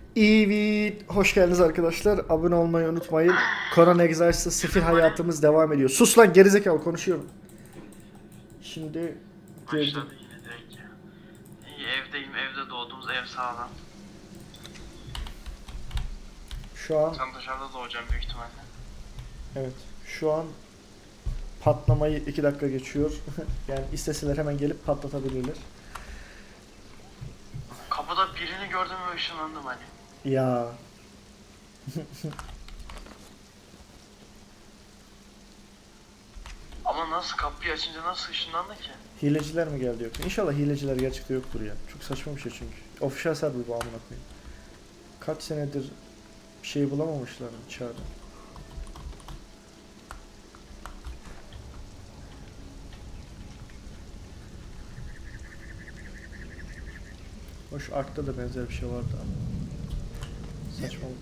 Evet, hoş geldiniz arkadaşlar. Abone olmayı unutmayın. Korona egzersizde sefil hayatımız devam ediyor. Sus lan gerizekalı konuşuyorum. Şimdi girdim. Başladı yine direkt ya. İyi evdeyim, evde doğduğumuz ev sağlam. Şu an Sen dışarıda doğacaksın büyük ihtimalle. evet şu an patlamayı 2 dakika geçiyor. Yani isteseler hemen gelip patlatabilirler. Kapıda birini gördüm ve ışınlandım hani. Ya Ama nasıl kapıyı açınca nasıl ışınlandı ki? hileciler mi geldi yoksa? İnşallah hileciler gerçekte yoktur ya. Çok saçma bir şey çünkü. Official server bu amına koyayım. Kaç senedir bir şey bulamamışlar içeride. Hoş Ark'ta da benzer bir şey vardı ama saçmalık.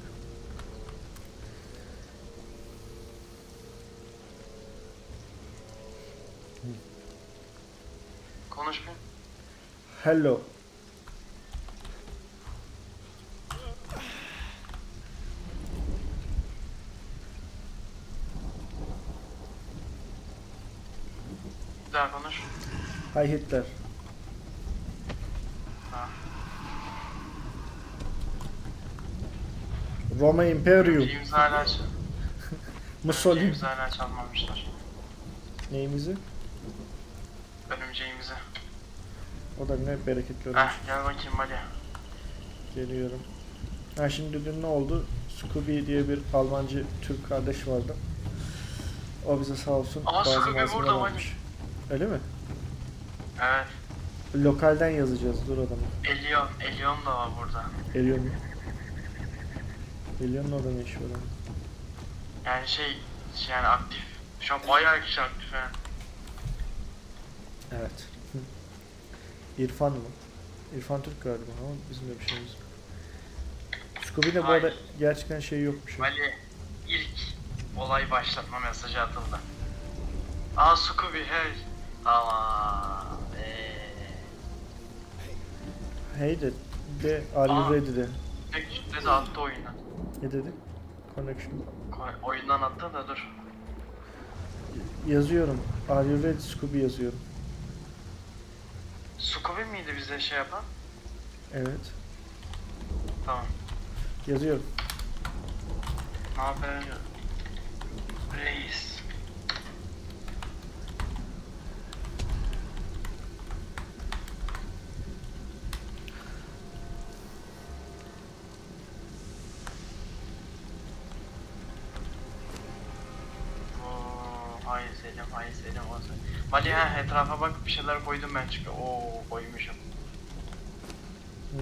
Konuş bir. Hello. Bir daha konuş. Hi Hitler. Ha. Roma Imperium. Önümüzü hala Mussolini. Önümüzü hala çalmamışlar. Neyimizi? Önümceğimizi. O da ne bereketli olmuş. Gel bakayım Mali. Geliyorum. Ha şimdi dün ne oldu? Scooby diye bir Almancı Türk kardeş vardı. O bize sağ olsun Aa, bazı Scooby malzemeler burada almış. Öyle mi? Evet. Lokalden yazacağız dur adamı. Elion da var burada. Geliyor mu? Geliyor'un orada ne işi var onun? Yani yani aktif. Şu an bayağı kişi aktif he. Evet. İrfan mı? İrfan Türk galiba ama bizim de bir şeyimiz yok. Scooby'de bu arada Hayır. gerçekten şey yokmuş. Mali ilk olay başlatma mesajı atıldı. Aa Scooby hey. Tamam. Hey de are you Aa. ready de. Tek kitlesi attı oyundan. Ne dedi? Connection. Oyundan attı da dur. Yazıyorum. Are you ready Scooby yazıyorum. Scooby miydi bize şey yapan? Evet. Tamam. Yazıyorum. Ne haber? Reis. Hay Selim, hay Selim olsun. Mali etrafa bak bir şeyler koydum ben çünkü. Oo koymuşum. Hı.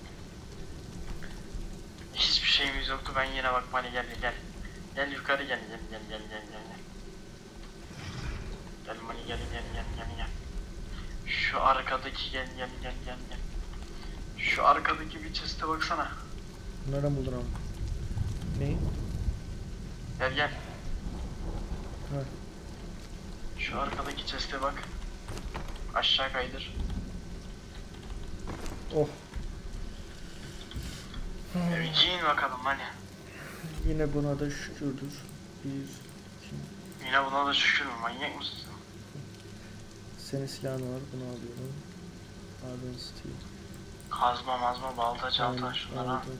Hiçbir şeyimiz yoktu ben yine bak Mali gel gel. Gel yukarı gel. Gel Mali gel. Şu arkadaki gel. Şu arkadaki bir chest'e baksana. Nereden buldun ama? Neyi? Gel. Ha. Şu arkadaki chest'e bak. Aşağı kaydır. Oh. Giyin bakalım hani. Yine buna da şükürdür. Bir, iki. Yine buna da şükür mü? Manyak mısın sen? Senin silahın var. Bunu alıyorum. Iron Steel. Kazma, balta, çanta Aynen, şunlara. aldım.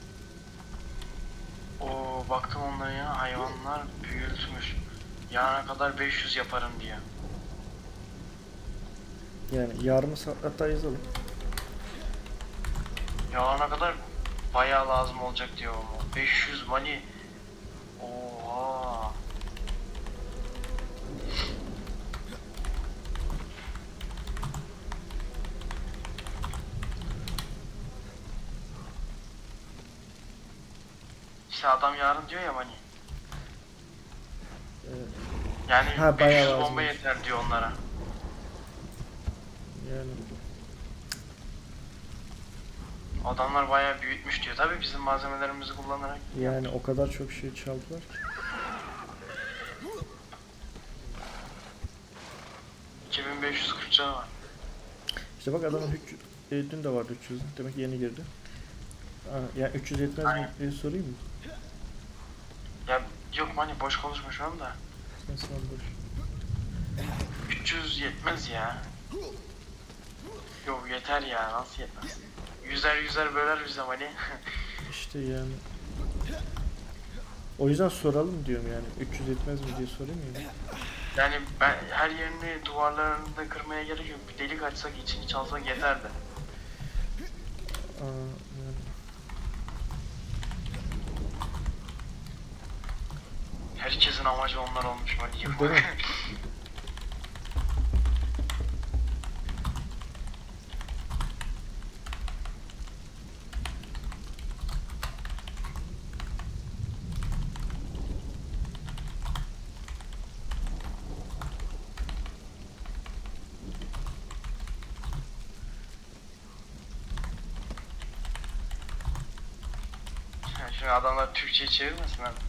Oo baktım onlara ya hayvanlar büyütmüş. Yarına kadar 500 yaparım diyor. Yani yarım saat hatta yazalım. Yarına kadar bayağı lazım olacak diyor ama. 500 money. Oha. İşte adam yarın diyor ya money. Yani Ha, bayağı 500 bomba lazımmış. yeter diyor onlara. Yani Adamlar bayağı büyütmüş diyor. Tabii bizim malzemelerimizi kullanarak. yani o kadar çok şey çaldılar ki. 2540 canı var. İşte bak adamın dün de vardı 300. Demek ki yeni girdi. Ya 300 yetmez mi Aynen. diye sorayım mı? Ya yok Mani boş konuşmuşum da. Sen saldır. 300 yetmez ya. Yok yeter ya, nasıl yetmez? Yüzer böler bize Mani. İşte yani. O yüzden soralım diyorum yani. 300 yetmez mi diye sorayım ya. Yani ben her yerini duvarlarını da kırmaya gerek yok. Bir delik açsak içini çalsak yeterdi. Yani. Herkesin amacı onlar olmuş Mani. Değil mi? Şimdi adamlar Türkçe'yi çevirmesin abi.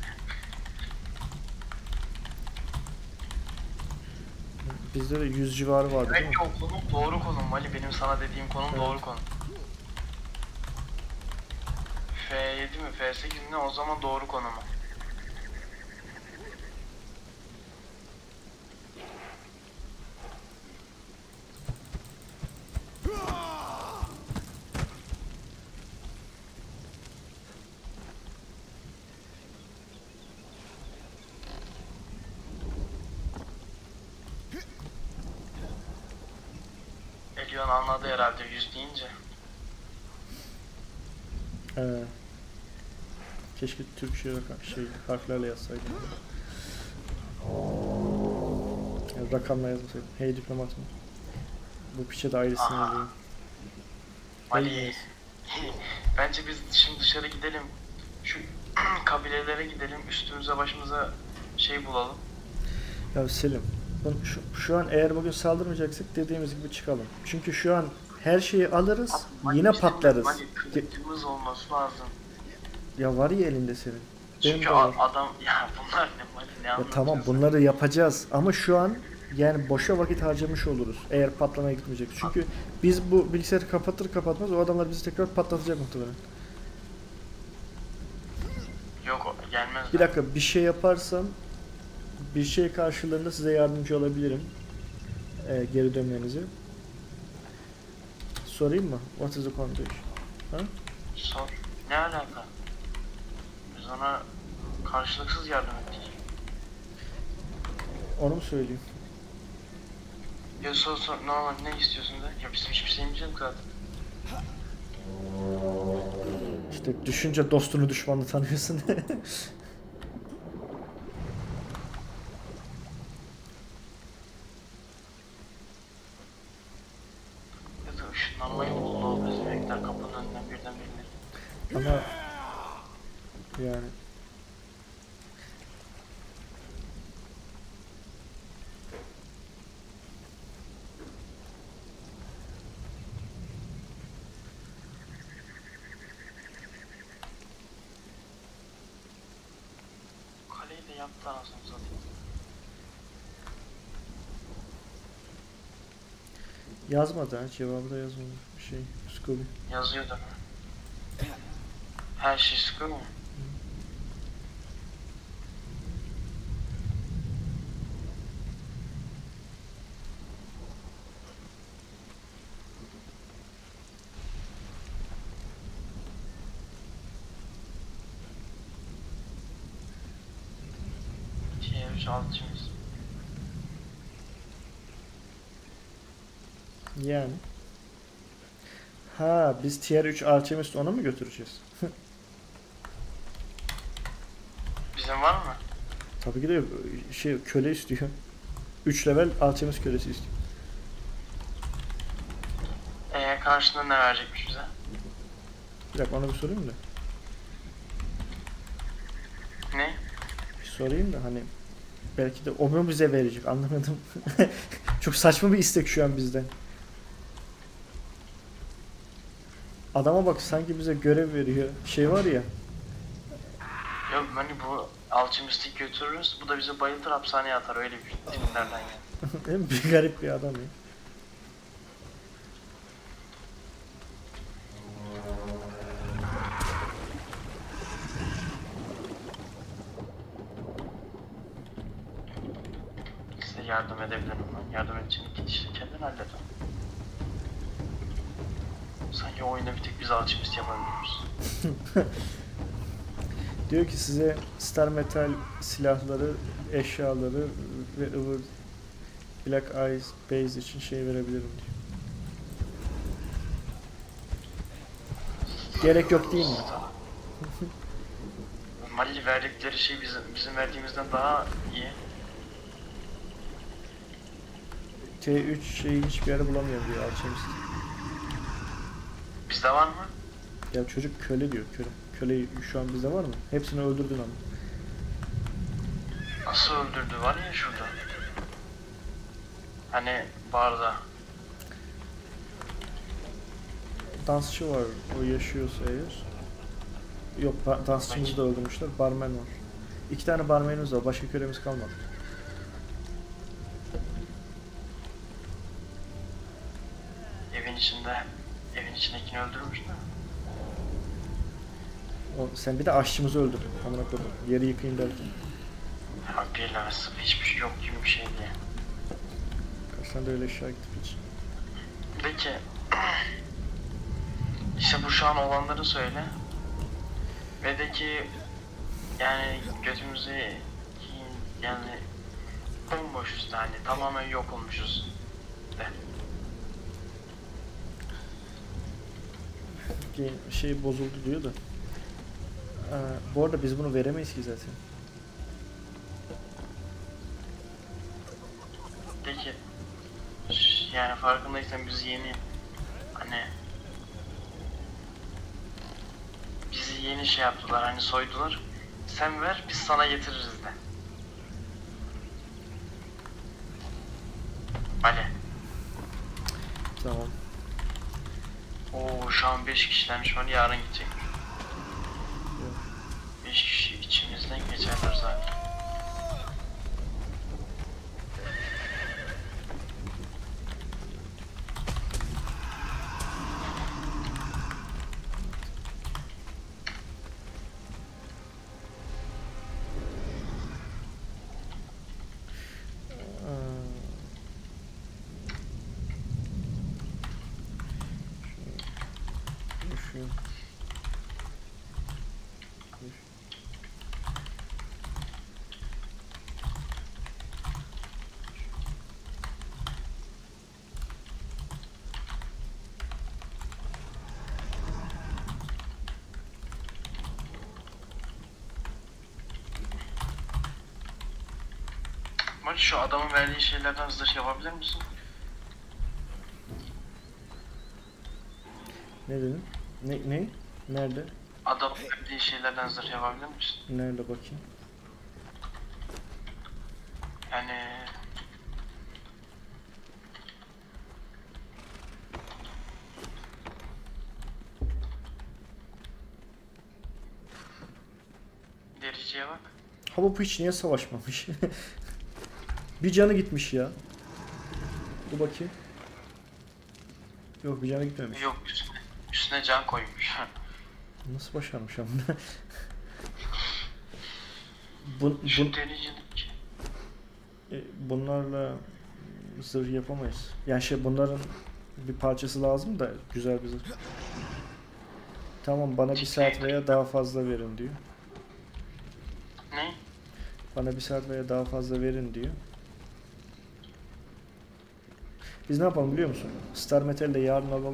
Bizde de 100 civarı vardı değil mi? Demek ki o konum doğru konum Mali. Benim sana dediğim konum Evet. doğru konum. F7 mi F8 mi ne, o zaman doğru konumu. Elion anladı herhalde 100 deyince. Keşke Türkçe harflerle yazsaydım. Yani rakamla yazmasaydım. Hey diplomat mı? Bu piçe de ayrısını Aha. alayım. Mali. Bence biz şimdi dışarı gidelim. Şu kabilelere gidelim. Üstümüze başımıza şey bulalım. Ya Selim, şu an eğer bugün saldırmayacaksak dediğimiz gibi çıkalım. Çünkü şu an her şeyi alırız, Mali, yine bizim patlarız. Mali kılıcımız olması lazım. Ya var ya elinde senin. Benim Çünkü de var. adam ya bunlar ne Mali, ne Ya anlatıyorsun tamam sen? bunları yapacağız ama şu an yani boşa vakit harcamış oluruz eğer patlamaya gitmeyecek. Çünkü biz bu bilgisayarı kapatır kapatmaz o adamlar bizi tekrar patlatacak muhtemelen. Yok gelmez. Bir dakika bir şey yaparsam bir şey karşılığında size yardımcı olabilirim. Geri dönmenizi. Sorayım mı? What is the condition? Ha? Sor. Ne alaka? Biz ona karşılıksız yardım ettik. Onu mu söyleyeyim? Ya sor normal, ne istiyorsun de? Ya bizim hiçbir şeyimiz yok zaten. İşte düşünce dostunu düşmanını tanıyorsun. Ya da ışınlanmayı buldu o bezemekler kapının önünden birden birine. Ama yani Kaleyi de yaptı anasını satayım. yazmadı ha cevabı da yazmadı. Şey Scooby. Yazıyor da. Her şey sıkıyor mu? T3 alçımız. Yani. Ha biz tier 3 Alchemist onu mu götüreceğiz? Bizim var mı? Tabii ki de şey köle istiyor. 3 level Alchemist kölesi istiyor. Karşında ne verecekmiş bize? Bir dakika ona bir sorayım da. Ne? Bir sorayım da hani belki de o mu bize verecek anlamadım. Çok saçma bir istek şu an bizden. Adama bak sanki bize görev veriyor. Şey var ya. Yok hani bu alçımistik götürürüz. Bu da bizi bayıltır, hapishaneye atar, öyle bir tiplerden yani. Bir garip bir adam ya. yardım edebilirim lan. Yardım edeceğini git işte kendin hallet. Sanki o oyunda bir tek biz alchemist yapabiliyoruz. Diyor ki size Star Metal silahları, eşyaları ve ıvır Black Eyes Base için şey verebilirim diyor. Gerek yok değil mi? Mali verdikleri şey bizim verdiğimizden daha iyi. T3 şeyi hiçbir yerde bulamıyorum diyor alchemist. Bizde var mı? Ya çocuk köle diyor. Köle şu an bizde var mı? Hepsini öldürdün ama. Nasıl öldürdü var ya şurada. Hani barda. Dansçı var. O yaşıyorsa eğer. Yok dansçımızı da öldürmüşler. Barmen var. 2 tane barmenimiz var. Başka kölemiz kalmadı. Evin içindekini öldürmüşler. Sen bir de aşçımızı öldürdün. Amına koydum. Yeri yıkayın derken. Ya birlemesi hiçbir şey yok gibi bir şey diye. Kaç tane de öyle eşya gitti hiç. Peki. İşte bu şu an olanları söyle. Ve de ki yani götümüzü yani bomboşuz da hani tamamen yok olmuşuz de. Şey bozuldu diyor da. Bu arada biz bunu veremeyiz ki zaten. Peki yani farkındaysan biz yeni hani bizi yeni şey yaptılar hani soydular. Sen ver biz sana getiririz de. Ali. Tamam. Oo şu an 5 kişilermiş var yarın gidecek. 5 kişi içimizden geçerler zaten. Maç şu adamın verdiği şeylerden zırh yapabilir misin? Ne dedin? Ne? Nerede? Adamın verdiği şeylerden zırh yapabilir misin? Nerede bakayım? Yani dericiye bak. Ha bu hiç niye savaşmamış? Bir canı gitmiş ya. Dur bakayım. Yok bir canı gitmemiş. Yok üstüne can koymuş. Nasıl başarmış ama? Şu dericinin bunlarla zırh yapamayız. Yani bunların bir parçası lazım da güzel bir zırh. Tamam bana 1 saat veya daha fazla verin diyor. ne? Bana 1 saat veya daha fazla verin diyor. Biz ne yapalım biliyor musun? Star Metal'i de yarın alalım.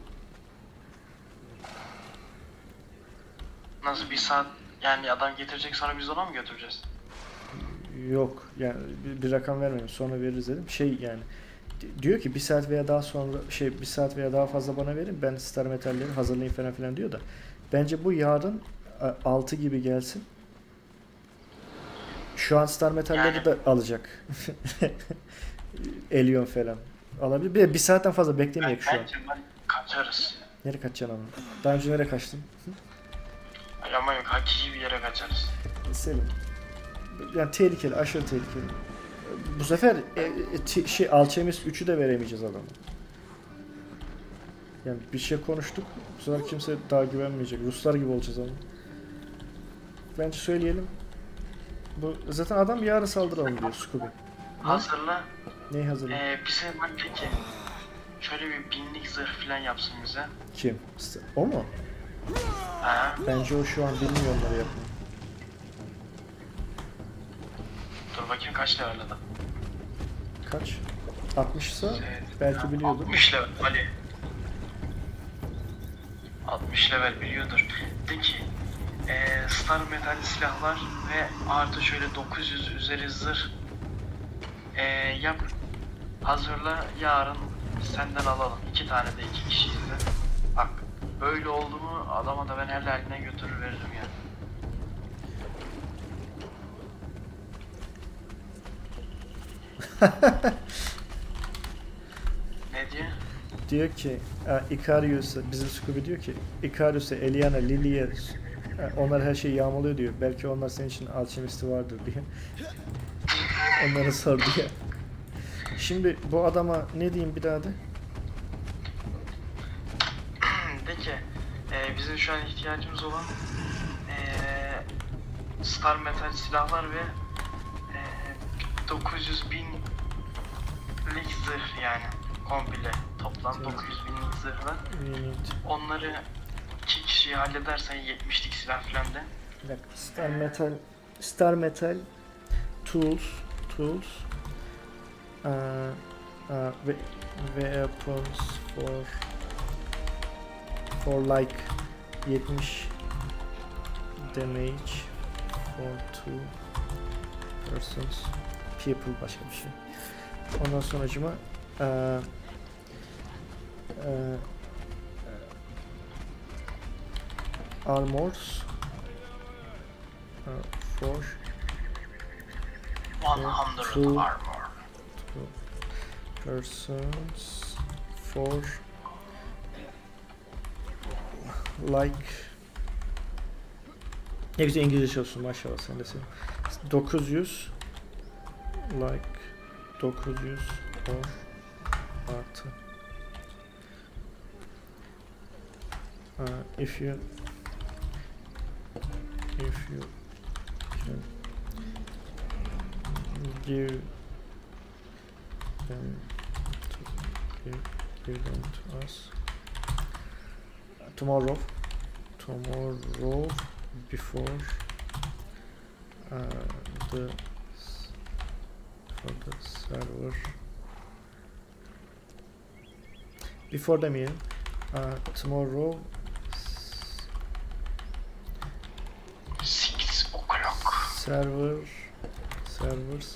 Nasıl 1 saat yani adam getirecek sonra biz ona mı götüreceğiz? Yok yani bir rakam vermedim sonra veririz dedim. Yani diyor ki 1 saat veya daha sonra 1 saat veya daha fazla bana verin ben Star Metal'leri hazırlayayım falan filan diyor da. Bence bu yarın 6 gibi gelsin. Şu an Star Metal'leri Yani. de alacak. Elion falan. Alabilir. Bir saatten fazla beklemeyecek şu an. Bence kaçarız. Nereye kaçacaksın ama? Daha önce nereye kaçtın? Ama yok hakiki bir yere kaçarız. Selim. Yani tehlikeli, aşırı tehlikeli. Bu sefer Alchemist 3'ü de veremeyeceğiz adama. Yani bir şey konuştuk. Bu sefer kimse daha güvenmeyecek. Ruslar gibi olacağız ama. Bence söyleyelim. Bu zaten adam yarın saldıralım diyor Scooby. Hazırla. Neyi hazırla? Bize bak peki. Şöyle bir 1000'lik zırh falan yapsın bize. Kim? O mu? Ha? Bence o şu an bilmiyor onları yapmayı. Dur bakayım kaç level adam. Kaç? 60 ise belki biliyordur. 60 level Ali. 60 level biliyordur. De ki Star Metal silahlar ve artı şöyle 900 üzeri zırh yap. Hazırla, yarın senden alalım. 2 tane de 2 kişiyiz de. Bak böyle oldu mu adama da ben her haline götürür veririm ya. Ne diyor? Diyor ki Ikarius'a, bizim Scooby diyor ki Ikarius'a, Eliana, Lily'e onlar her şeyi yağmalıyor diyor. Belki onlar senin için alchemisti vardır diye. Onları sordu ya. Şimdi bu adama ne diyeyim bir daha de? De ki bizim şu an ihtiyacımız olan Star Metal silahlar ve 900 binlik zırh yani komple toplam Evet. 900 binlik zırhlar. Need. Onları 2 kişiyi halledersen 70'lik silah falan de. Bir dakika. Star Metal Tools weapons for like 70 damage for two persons people başka bir şey. Ondan sonracıma armors for 100 Two. armor. two persons for like ne güzel İngilizce çalışıyorsun maşallah sen de sen. 900 like 900 or artı if you can give them give them to us tomorrow before the for the server before demeyelim tomorrow 6 o'clock. servers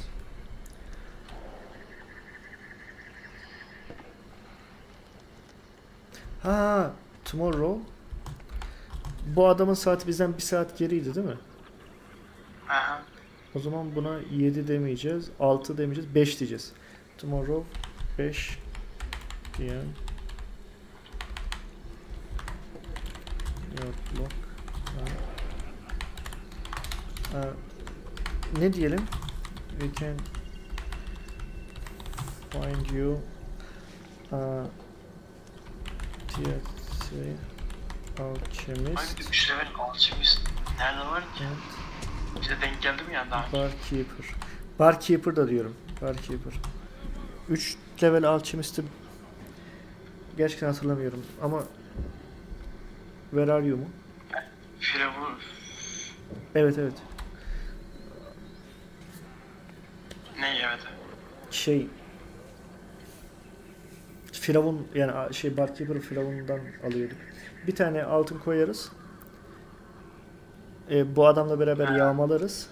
tomorrow bu adamın saati bizden bir saat geriydi değil mi? Aha. O zaman buna 7 demeyeceğiz, 6 demeyeceğiz, 5 diyeceğiz. Tomorrow 5 p.m. Your clock. Ne diyelim? We can find you tier 3 alchemist Hangi 3 level alchemist nerede var ki? and Bize denk geldi mi yani daha? barkeeper. Barkeeper da diyorum. Barkeeper. 3 level alchemist'i gerçekten hatırlamıyorum ama Where are you mu? Firavun. Evet. Ne evet. Şey Firavun yani Barkeeper Firavun'dan alıyorduk. Bir tane altın koyarız. Bu adamla beraber yağmalarız.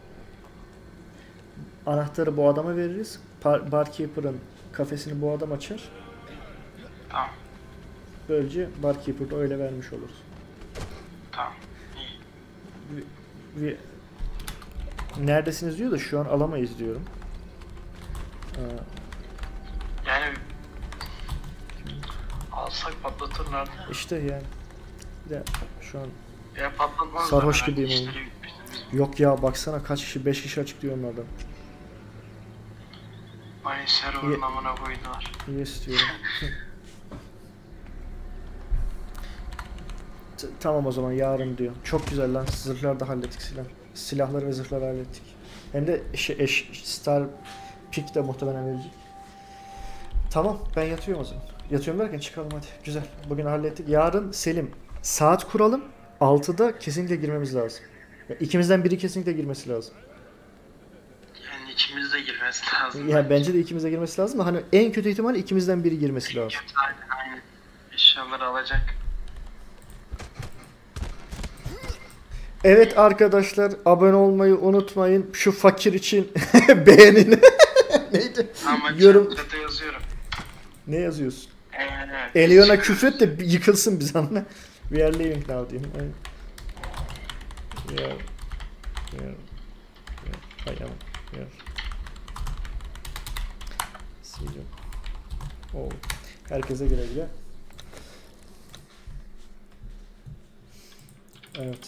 Anahtarı bu adama veririz. Barkeeper'ın kafesini bu adam açar. Tamam. Böylece Barkeeper'da öyle vermiş oluruz. Tamam. İyi. Neredesiniz diyor da şu an alamayız diyorum. Yani alsak patlatırlar. İşte yani. Bir de şu an Ya patlatmazlar. sarhoş herhalde, gibiyim oğlum. işleri bitmiştir. Yok ya baksana kaç kişi 5 kişi açıklıyor onlardan. Ay server'ın amına koydular. İyi istiyorum. Tamam o zaman yarın diyor. Çok güzel lan. Zırhları da hallettik silahları ve zırhları hallettik. Hem de Star Pik de muhtemelen verecek. Tamam, ben yatıyorum o zaman. Yatıyorum derken çıkalım hadi. Güzel. Bugün hallettik. Yarın Selim saat kuralım. 6'da kesinlikle girmemiz lazım. Ya, ikimizden biri kesinlikle girmesi lazım. Yani ikimiz de girmesi lazım. Yani bence de ikimize girmesi lazım da hani en kötü ihtimal ikimizden biri girmesi lazım. Kötü aynen. Eşyaları alacak. Evet arkadaşlar, abone olmayı unutmayın. Şu fakir için beğenin. Neydi? Ama Yorum. chatte yazıyorum. Ne yazıyorsun? Evet. Elion'a küfret de yıkılsın biz anla. We are leaving now diyeyim. We are. Hay aman. We are. See you. Oh. Herkese güle güle. Evet.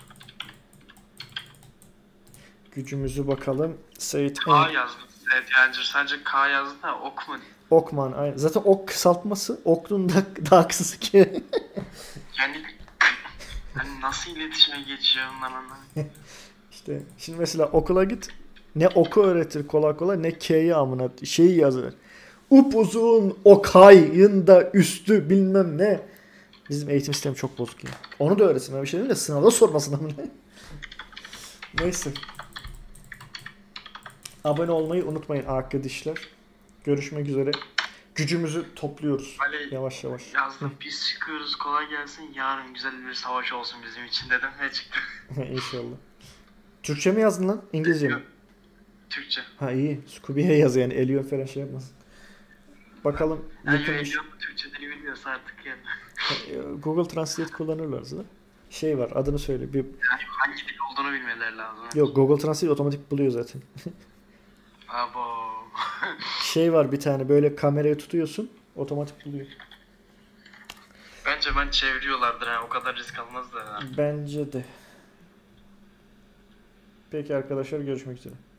Gücümüzü bakalım. Seyit K yazdı. Evet yani sadece K yazdı da ok mu? Okman. Aynen. Zaten ok kısaltması oklun da daha kısası ki. Yani hani nasıl iletişime geçiyor onlar anlamadım. İşte şimdi mesela okula git. Ne oku öğretir kolay kolay ne K'yi amına şeyi yazar. Upuzun okayın da üstü bilmem ne. Bizim eğitim sistemi çok bozuk ya. Onu da öğretsin. Ben bir şey diyeyim de sınavda sormasın amına. Neyse. Abone olmayı unutmayın arkadaşlar. Görüşmek üzere. Gücümüzü topluyoruz. Ali Yavaş yavaş. yazdım biz çıkıyoruz kolay gelsin yarın güzel bir savaş olsun bizim için dedim ve çıktı. İnşallah. Türkçe mi yazdın lan? İngilizce mi? Türkçe. Ha iyi. Scooby'ye yaz yani. Elion falan şey yapmasın. Bakalım. Yani Yapılmış. Elion Türkçe dili bilmiyorsa artık yani. Google Translate kullanırlarsa da. Şey var adını söyle. Bir... Yani hangi dil olduğunu bilmeleri lazım. Yok Google Translate otomatik buluyor zaten. Abo. Şey var bir tane böyle kamerayı tutuyorsun. Otomatik buluyor. Bence ben çeviriyorlardır ha o kadar risk almazlar ha. Bence de. Peki arkadaşlar görüşmek üzere.